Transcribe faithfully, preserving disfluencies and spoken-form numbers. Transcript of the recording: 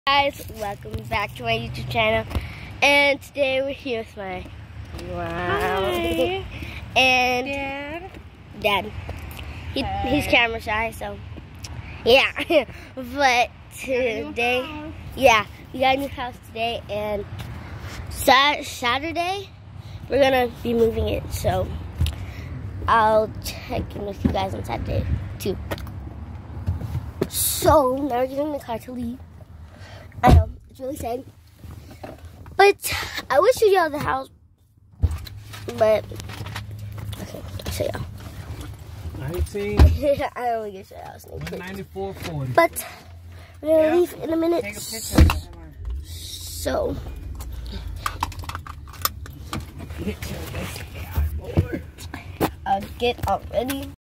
Guys, welcome back to my YouTube channel, and today we're here with my wow Hi. and Dad. Dad. He, Hi. He's camera shy, so yeah. But today, yeah, we got a new house today, and Sat Saturday we're gonna be moving it. So I'll check in with you guys on Saturday too. So now we're getting in the car to leave. I know, it's really sad. But I would show y'all the house. But, okay, I'll show y'all. nineteen. I don't want to show y'all. one ninety-four forty. But, we're going to Yeah. leave in a minute. Take a picture of it. So, I'll get all ready.